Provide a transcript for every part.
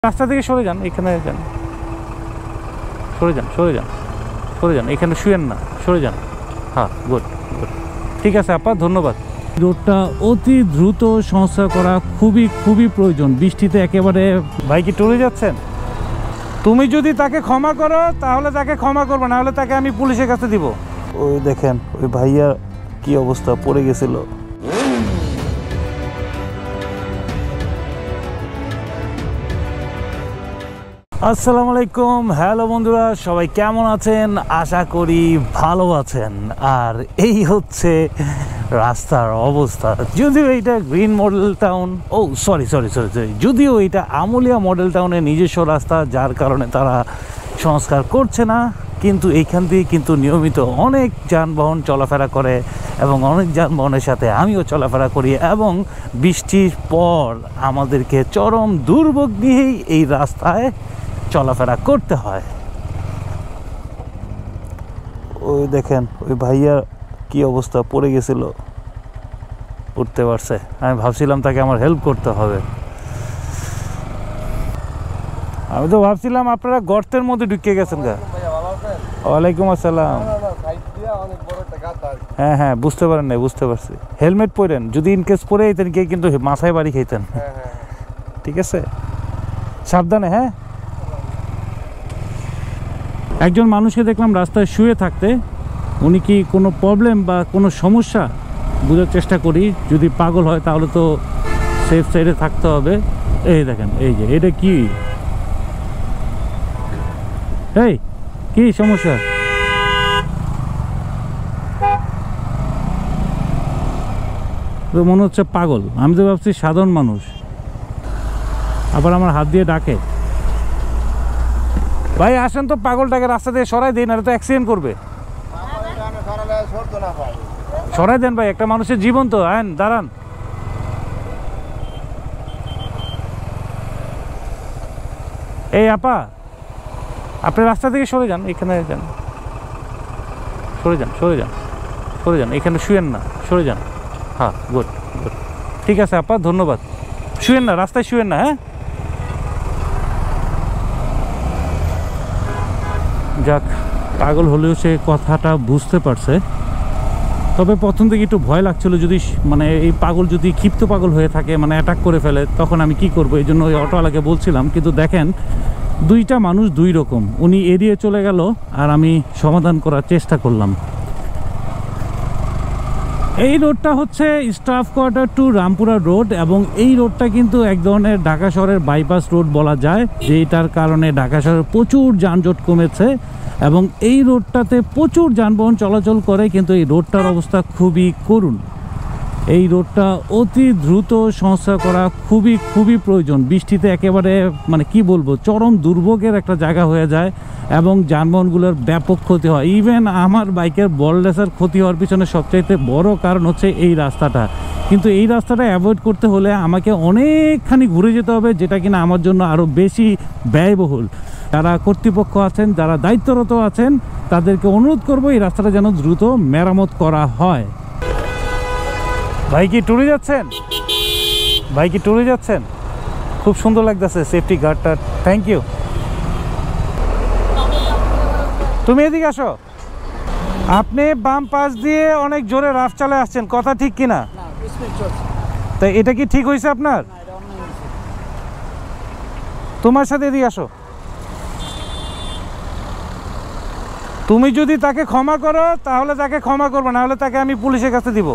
রাস্তা থেকে সরে যান, এখানে যান, সরে যান, সরে যান, সরে যান, এখানে শুয়েন না, সরে যান। হ্যাঁ, গুড গুড, ঠিক আছে আপা, ধন্যবাদ। রোডটা অতি দ্রুত সংস্কার করা খুবই প্রয়োজন। বৃষ্টিতে একেবারে। ভাই কি টুরে যাচ্ছেন? তুমি যদি তাকে ক্ষমা করো তাহলে তাকে ক্ষমা করবো, না হলে তাকে আমি পুলিশের কাছে দিব। ওই দেখেন ওই ভাইয়া কি অবস্থা, পড়ে গেছিল। আসসালামু আলাইকুম, হ্যালো বন্ধুরা, সবাই কেমন আছেন? আশা করি ভালো আছেন। আর এই হচ্ছে রাস্তার অবস্থা। যদিও এইটা গ্রিন মডেল টাউন, সরি, যদিও এটা আমুলিয়া মডেল টাউনের নিজস্ব রাস্তা, যার কারণে তারা সংস্কার করছে না, কিন্তু এইখান দিয়ে কিন্তু নিয়মিত অনেক যানবাহন চলাফেরা করে এবং অনেক যানবাহনের সাথে আমিও চলাফেরা করি, এবং বৃষ্টির পর আমাদেরকে চরম দুর্ভোগ নিয়েই এই রাস্তায় চলাফেরা করতে হয়। ওই দেখেন ওই ভাইয়া কি অবস্থা, পড়ে গেছিল, উঠতে পারছে। আমি ভাবছিলাম তাকে আমার হেল্প করতে হবে। আমি তো ভাবছিলাম আপনারা গর্তের মধ্যে ঢুকে গেছেন। ওয়ালাইকুম আসসালাম। হ্যাঁ, বুঝতে পারেন নাই, বুঝতে পারছি। হেলমেট পরেন, যদি ইনকেস পরে যেতেন কে কিন্তু মাথায় বাড়ি খাইতেন। ঠিক আছে, সাবধানে। হ্যাঁ, একজন মানুষকে দেখলাম রাস্তায় শুয়ে থাকতে। উনি কি কোনো প্রবলেম বা কোনো সমস্যা, বোঝার চেষ্টা করি। যদি পাগল হয় তাহলে তো সেফ সাইডে থাকতে হবে। এই দেখেন, এই যে এটা কি, এই কি সমস্যা? তো মনে হচ্ছে পাগল। আমি তো ভাবছি সাধারণ মানুষ, আবার আমার হাত দিয়ে ডাকে। ভাই আসেন তো, পাগলটাকে রাস্তা দিয়ে সরাই দিন, আর তো অ্যাক্সিডেন্ট করবে। সরাই দেন ভাই, একটা মানুষের জীবন তো। আইন, দাঁড়ান। এই আপা, আপনি রাস্তা থেকে সরে যান, এখানে যান, সরে যান, সরে যান, সরে যান, এখানে শুয়েন না, সরে যান। হ্যাঁ, গুড গুড, ঠিক আছে আপা, ধন্যবাদ। শুয়েন না, রাস্তায় শুয়েন না। হ্যাঁ, যাক, পাগল হলেও সে কথাটা বুঝতে পারছে। তবে প্রথম থেকে একটু ভয় লাগছিল, যদি মানে এই পাগল যদি ক্ষিপ্ত পাগল হয়ে থাকে, মানে অ্যাটাক করে ফেলে, তখন আমি কি করব। এই জন্য ওই অটোওয়ালাকে বলছিলাম। কিন্তু দেখেন, দুইটা মানুষ দুই রকম। উনি এড়িয়ে চলে গেল আর আমি সমাধান করার চেষ্টা করলাম। এই রোডটা হচ্ছে staff quarter to Rampura road, এবং এই রোডটা কিন্তু এক ধরনের ঢাকা শহরের বাইপাস রোড বলা যায়, যেটার কারণে ঢাকা শহরে প্রচুর যানজট কমেছে এবং এই রোডটাতে প্রচুর যানবাহন চলাচল করে। কিন্তু এই রোডটার অবস্থা খুবই করুণ। এই রোডটা অতি দ্রুত সংস্কার করা খুবই প্রয়োজন। বৃষ্টিতে একেবারে মানে কি বলবো, চরম দুর্ভোগের একটা জায়গা হয়ে যায় এবং যানবাহনগুলোর ব্যাপক ক্ষতি হয়। ইভেন আমার বাইকের বললেসের ক্ষতি হওয়ার পিছনে সবচাইতে বড় কারণ হচ্ছে এই রাস্তাটা। কিন্তু এই রাস্তাটা অ্যাভয়েড করতে হলে আমাকে অনেকখানি ঘুরে যেতে হবে, যেটা কিনা আমার জন্য আরও বেশি ব্যয়বহুল। যারা কর্তৃপক্ষ আছেন, যারা দায়িত্বরত আছেন, তাদেরকে অনুরোধ করব এই রাস্তাটা যেন দ্রুত মেরামত করা হয়। ভাই কি টুরে যাচ্ছেন? ভাই কি টুরে যাচ্ছেন? খুব সুন্দর লাগতেছে সেফটি গার্ডটা, থ্যাংক ইউ। তুমি এদিকে আসো। আপনি বাম পাশ দিয়ে অনেক জোরে রাফ চালে আসছেন, কথা ঠিক কিনা? তাই এটা কি ঠিক হয়েছে আপনার? তোমার সাথে এদিকে আসো। তুমি যদি তাকে ক্ষমা করো তাহলে তাকে ক্ষমা করবো, না হলে তাকে আমি পুলিশের কাছে দিব।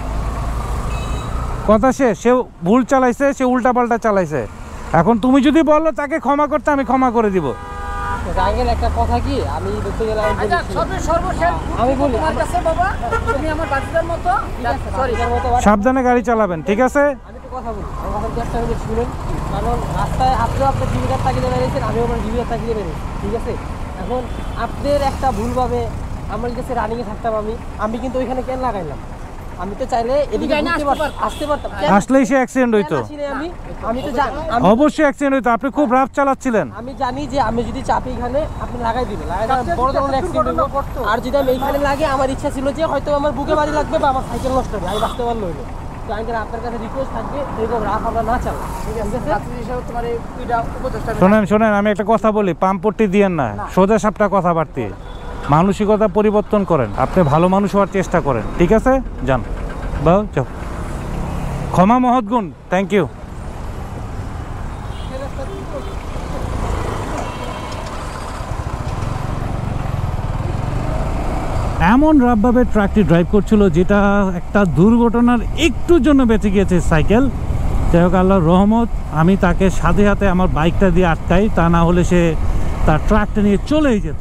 কথা শেষ। সে ভুল চালাইছে, সে উল্টাপাল্টা চালাইছে। এখন তুমি যদি বলো তাকে ক্ষমা করতে, আমি ক্ষমা করে দিব। একটা কথা কি, আমি বলতে গেলাম, আমি বলি তোমার কাছে বাবা, তুমি আমার বাচ্চাদের মতো, সরি, সাবধানে গাড়ি চালাবেন, ঠিক আছে? আমি তো কথা বলি, আমার কথা চেষ্টা করে শুনেন। কারণ রাস্তায় আপনিও আপনার জীবিকার তাগিদে বেরিয়েছেন, আমিও আমার জীবিকার তাগিদে বেরিয়েছি, ঠিক আছে? এখন আপনাদের একটা ভুলভাবে আমার কাছে রানিংয়ে থাকতাম আমি কিন্তু ওইখানে কেন লাগাইলাম? আমি তো চাইলে এদিকে আসতে পারতাম, আসলেই সে অ্যাক্সিডেন্ট হইতো। আমি তো অবশ্যই অ্যাক্সিডেন্ট হইতো, আপনি খুব রাফ চালাচ্ছিলেন। আমি জানি যে আমি যদি চাপি এখানে, আপনি লাগাই দিবেন, বড় ধরনের অ্যাক্সিডেন্ট হইব। আর যদি আমি এইখানে লাগে, আমার ইচ্ছা ছিল যে হয়তো আমার বুকে বাড়ি লাগবে বা আমার সাইকেল নষ্ট হবে, আমি বাঁচতে পারলো হইলো। তো আঙ্কেল আপনার কাছে রিকোয়েস্ট থাকবে এরকম রাফ আমরা না চালাই, ঠিক আছে? তোমার এটা উপদেষ্টা। শোনেন আমি একটা কথা বলি, পাম্পটি দিয়েন না, সোজা সাপটা কথাবার্তি, মানসিকতা পরিবর্তন করেন, আপনি ভালো মানুষ হওয়ার চেষ্টা করেন, ঠিক আছে? যান বা যাও, ক্ষমা মহৎ গুণ, থ্যাংক ইউ। এমন রাফভাবে ট্রাকটি ড্রাইভ করছিল যেটা একটা দুর্ঘটনার একটুর জন্য বেঁচে গিয়েছে সাইকেল। যাই হোক, আল্লাহর রহমত, আমি তাকে সাথে সাথে আমার বাইকটা দিয়ে আটকাই, তা না হলে সে তার ট্রাকটা নিয়ে চলেই যেত।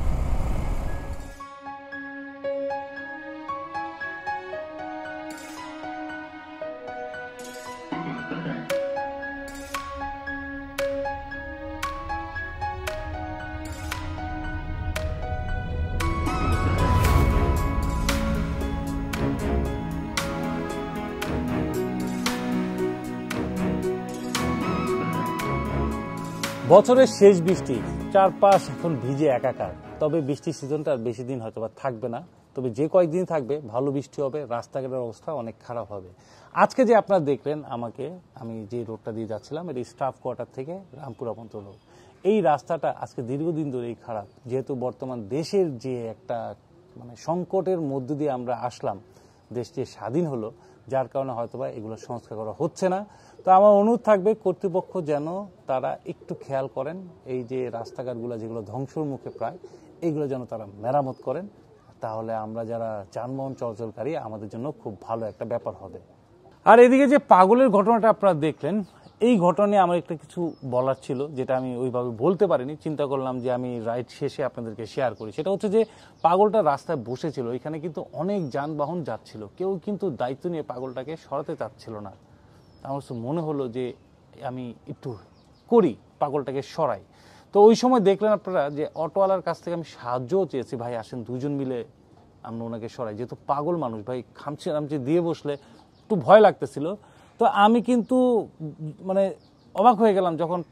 বছরের শেষ বৃষ্টি, চারপাশ এখন ভিজে একাকার। তবে বৃষ্টির সিজনটা আর বেশি দিন হয়তো বা থাকবে না, তবে যে কয়েকদিন থাকবে ভালো বৃষ্টি হবে, রাস্তাঘাটের অবস্থা অনেক খারাপ হবে। আজকে যে আপনারা দেখলেন আমাকে, আমি যে রোডটা দিয়ে যাচ্ছিলাম, এটি স্টাফ কোয়ার্টার থেকে রামপুরা পর্যন্ত রোড। এই রাস্তাটা আজকে দীর্ঘদিন ধরেই খারাপ, যেহেতু বর্তমান দেশের যে একটা মানে সংকটের মধ্য দিয়ে আমরা আসলাম, দেশ যে স্বাধীন হলো, যার কারণে হয়তোবা এগুলো সংস্কার করা হচ্ছে না। তো আমার অনুরোধ থাকবে কর্তৃপক্ষ যেন তারা একটু খেয়াল করেন, এই যে রাস্তাঘাটগুলো যেগুলো ধ্বংসর মুখে প্রায়, এইগুলো যেন তারা মেরামত করেন, তাহলে আমরা যারা যানবাহন চলাচলকারী আমাদের জন্য খুব ভালো একটা ব্যাপার হবে। আর এদিকে যে পাগলের ঘটনাটা আপনারা দেখলেন, এই ঘটনা নিয়ে আমার একটা কিছু বলার ছিল, যেটা আমি ওইভাবে বলতে পারিনি, চিন্তা করলাম যে আমি রাইড শেষে আপনাদেরকে শেয়ার করি। সেটা হচ্ছে যে পাগলটা রাস্তায় বসেছিল, এখানে কিন্তু অনেক যানবাহন যাচ্ছিল, কেউ কিন্তু দায়িত্ব নিয়ে পাগলটাকে সরাতে চাচ্ছিল না। আমার মনে হলো যে আমি একটু করি, পাগলটাকে সরাই। তো ওই সময় দেখলেন আপনারা যে অটোওয়ালার কাছ থেকে আমি সাহায্যও চেয়েছি, ভাই আসেন দুজন মিলে আমরা ওনাকে সরাই, যেহেতু পাগল মানুষ, ভাই খামচি নামচি দিয়ে বসলে একটু ভয় লাগতেছিল। তো আমি কিন্তু মানে অবাক হয়ে গেলাম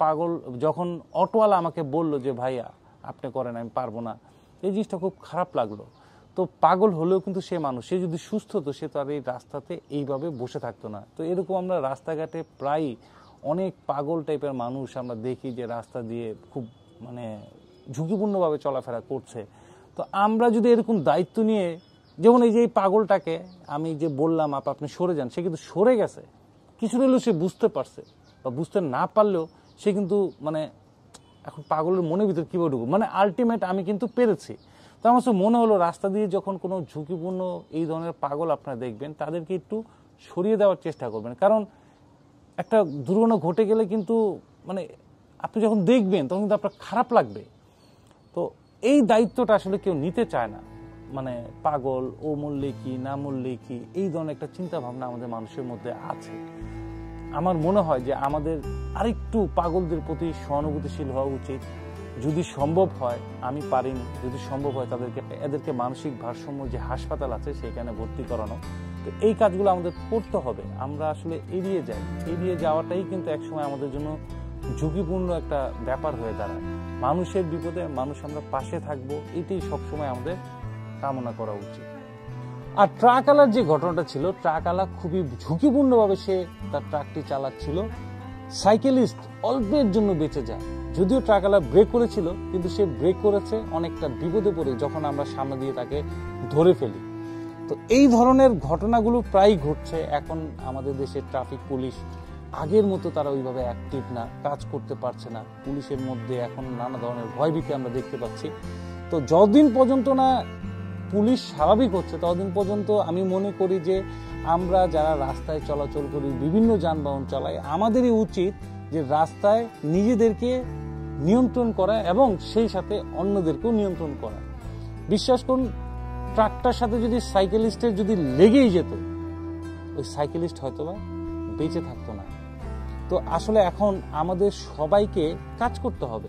যখন অটোওয়ালা আমাকে বলল যে ভাইয়া আপনি করেন, আমি পারবো না। এই জিনিসটা খুব খারাপ লাগলো। তো পাগল হলেও কিন্তু সে মানুষ, সে যদি সুস্থ হতো সে তো আর এই রাস্তাতে এইভাবে বসে থাকতো না। তো এরকম আমরা রাস্তাঘাটে প্রায় অনেক পাগল টাইপের মানুষ আমরা দেখি যে রাস্তা দিয়ে খুব মানে ঝুঁকিপূর্ণভাবে চলাফেরা করছে। তো আমরা যদি এরকম দায়িত্ব নিয়ে, যেমন এই যে এই পাগলটাকে আমি যে বললাম আপনি সরে যান, সে কিন্তু সরে গেছে, কিছুটা হলেও সে বুঝতে পারছে, বা বুঝতে না পারলেও সে কিন্তু মানে এখন পাগলের মনের ভিতরে কীভাবে ঢুকবো, মানে আলটিমেট আমি কিন্তু পেরেছি। তো আমার মনে হলো রাস্তা দিয়ে যখন কোনো ঝুঁকিপূর্ণ এই ধরনের পাগল আপনারা দেখবেন, তাদেরকে একটু সরিয়ে দেওয়ার চেষ্টা করবেন, কারণ একটা দুর্ঘটনা ঘটে গেলে কিন্তু মানে আপনি যখন দেখবেন তখন কিন্তু আপনার খারাপ লাগবে। তো এই দায়িত্বটা আসলে কেউ নিতে চায় না, মানে পাগল ও মরলে কি না মরলে কি, এই ধরনের একটা চিন্তা ভাবনা আমাদের মানুষের মধ্যে আছে। আমার মনে হয় যে আমাদের আরেকটু পাগলদের প্রতি সহানুভূতিশীল হওয়া উচিত। যদি সম্ভব হয়, আমি পারিনি, যদি সম্ভব হয় এদেরকে মানসিক ভারসাম্য যে হাসপাতাল আছে সেখানে ভর্তি করানো। তো এই কাজগুলো আমাদের করতে হবে। আমরা আসলে এড়িয়ে যাওয়াটাই কিন্তু একসময় আমাদের জন্য ঝুঁকিপূর্ণ একটা ব্যাপার হয়ে দাঁড়ায়। মানুষের বিপদে মানুষ আমরা পাশে থাকবো, এটাই সবসময় আমাদের কামনা করা উচিত। আর ট্রাকওয়ালার যে ঘটনাটা ছিল, ট্রাকওয়ালা খুবই ঝুঁকিপূর্ণভাবে সে তার ট্রাকটি চালাচ্ছিল, সাইকেলিস্ট অল্পের জন্য বেঁচে যায়। যদিও ট্রাকওয়ালা ব্রেক করেছিল, কিন্তু সে ব্রেক করেছে অনেকটা বিপদে পড়ে, যখন আমরা সামনে দিয়ে তাকে ধরে ফেলি। তো এই ধরনের ঘটনাগুলো প্রায় ঘটছে। এখন আমাদের দেশের ট্রাফিক পুলিশ আগের মতো তারা ওইভাবে অ্যাক্টিভ না, কাজ করতে পারছে না। পুলিশের মধ্যে এখন নানা ধরনের ভয়ভীতি আমরা দেখতে পাচ্ছি। তো যতদিন পর্যন্ত না পুলিশ স্বাভাবিক হচ্ছে, ততদিন পর্যন্ত আমি মনে করি যে আমরা যারা রাস্তায় চলাচল করি, বিভিন্ন যানবাহন চালাই, আমাদেরই উচিত যে রাস্তায় নিজেদেরকে নিয়ন্ত্রণ করা এবং সেই সাথে অন্যদেরকেও নিয়ন্ত্রণ করা। বিশ্বাস করুন, ট্রাকটার সাথে যদি সাইকেলিস্টের যদি লেগেই যেত, ওই সাইকেলিস্ট হয়তোবা বেঁচে থাকতো না। তো আসলে এখন আমাদের সবাইকে কাজ করতে হবে।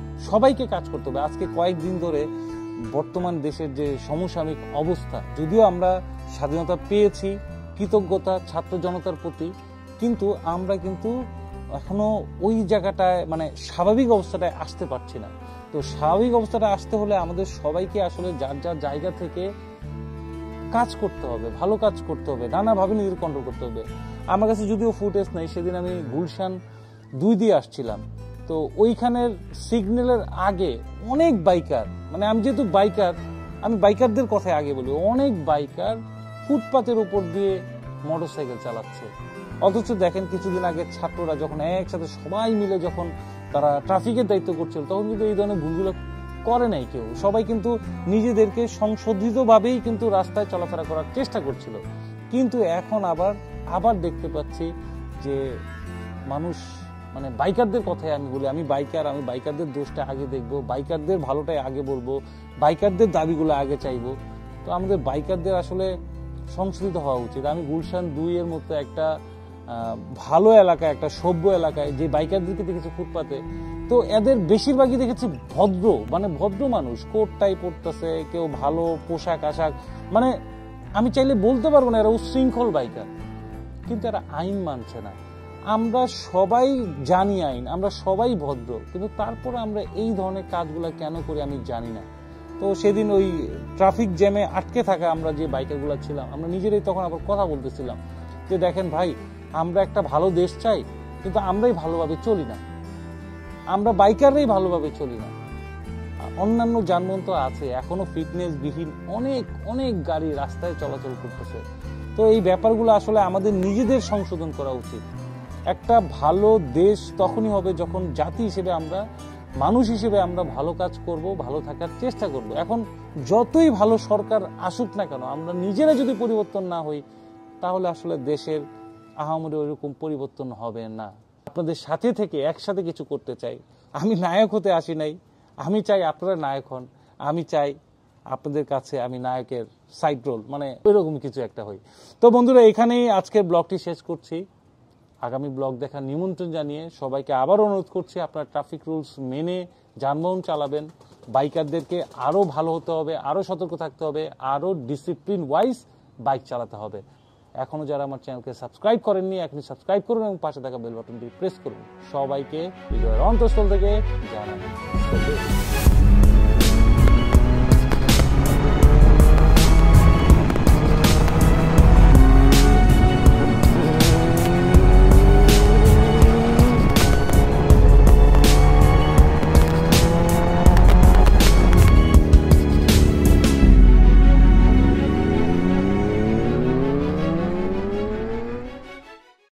আজকে কয়েকদিন ধরে বর্তমান দেশের যে সমসাময়িক অবস্থা, যদিও আমরা স্বাধীনতা পেয়েছি, কৃতজ্ঞতা ছাত্র জনতার প্রতি, কিন্তু আমরা কিন্তু এখনো ওই জায়গাটায় মানে স্বাভাবিক অবস্থাটায় আসতে পারছি না। তো স্বাভাবিক অবস্থাটা আসতে হলে আমাদের সবাইকে আসলে যার যার জায়গা থেকে কাজ করতে হবে, ভালো কাজ করতে হবে, নানাভাবে নিজের কন্ট্রোল করতে হবে। আমার কাছে যদিও ফুটেজ নেই, সেদিন আমি গুলশান 2 দিয়ে আসছিলাম, তো ওইখানের সিগন্যালের আগে অনেক বাইকার, মানে আমি যেহেতু বাইকার, আমি বাইকারদের কথায় আগে বলি, অনেক বাইকার ফুটপাতের উপর দিয়ে মোটরসাইকেল চালাচ্ছে। অথচ দেখেন কিছুদিন আগে ছাত্ররা যখন একসাথে সবাই মিলে যখন তারা ট্রাফিকের দায়িত্ব করছিল, তখন কিন্তু এই ধরনের ভুলগুলো করে নাই কেউ। সবাই কিন্তু নিজেদেরকে সংশোধিতভাবেই কিন্তু রাস্তায় চলাফেরা করার চেষ্টা করছিল। কিন্তু এখন আবার দেখতে পাচ্ছি যে মানুষ, মানে বাইকারদের কথাই আমি বলি, আমি বাইকারদের দোষটা আগে দেখবো, বাইকারদের ভালোটাই আগে বলবো, বাইকারদের দাবিগুলো আগে চাইবো। তো আমাদের বাইকারদের আসলে সংশোধিত হওয়া উচিত। আমি গুলশান 2 এর মতো একটা ভালো এলাকায়, একটা সভ্য এলাকায় যে বাইকারদেরকে দেখেছি ফুটপাতে, তো এদের বেশিরভাগই দেখেছি ভদ্র মানুষ, কোট টাই পরতেছে, কেউ ভালো পোশাক আশাক, মানে আমি চাইলে বলতে পারবো না এরা উশৃঙ্খল বাইকার, কিন্তু এরা আইন মানছে না। আমরা সবাই জানি আইন, আমরা সবাই ভদ্র, কিন্তু তারপরে আমরা এই ধরনের কাজগুলো কেন করি আমি জানি না। তো সেদিন ওই ট্রাফিক জ্যামে আটকে থাকা আমরা যে বাইকারগুলো ছিলাম, আমরা নিজেরাই তখন আবার কথা বলতেছিলাম যে দেখেন ভাই, আমরা একটা ভালো দেশ চাই, কিন্তু আমরাই ভালোভাবে চলি না, আমরা বাইকাররাই ভালোভাবে চলি না। অন্যান্য যানবাহন তো আছে, এখনো ফিটনেস বিহীন অনেক গাড়ি রাস্তায় চলাচল করতেছে। তো এই ব্যাপারগুলো আসলে আমাদের নিজেদের সংশোধন করা উচিত। একটা ভালো দেশ তখনই হবে যখন জাতি হিসেবে আমরা, মানুষ হিসেবে আমরা ভালো কাজ করব, ভালো থাকার চেষ্টা করব। এখন যতই ভালো সরকার আসুক না কেন, আমরা নিজেরা যদি পরিবর্তন না হই, তাহলে আসলে দেশের আহামরি ওইরকম পরিবর্তন হবে না। আপনাদের সাথে থেকে একসাথে কিছু করতে চাই। আমি নায়ক হতে আসি নাই, আমি চাই আপনারা নায়ক হন, আমি চাই আপনাদের কাছে আমি নায়কের সাইড রোল, মানে ওইরকম কিছু একটা হই। তো বন্ধুরা, এখানেই আজকের ব্লগটি শেষ করছি। আগামী ব্লগ দেখার নিমন্ত্রণ জানিয়ে সবাইকে আবার অনুরোধ করছি, আপনারা ট্রাফিক রুলস মেনে যানবাহন চালাবেন। বাইকারদেরকে আরও ভালো হতে হবে, আরও সতর্ক থাকতে হবে, আরও ডিসিপ্লিন ওয়াইজ বাইক চালাতে হবে। এখনো যারা আমার চ্যানেলকে সাবস্ক্রাইব করেননি, এখনই সাবস্ক্রাইব করুন এবং পাশে থাকা বেল বাটনটি প্রেস করুন। সবাইকে হৃদয়ের অন্তঃস্থল থেকে জানাই।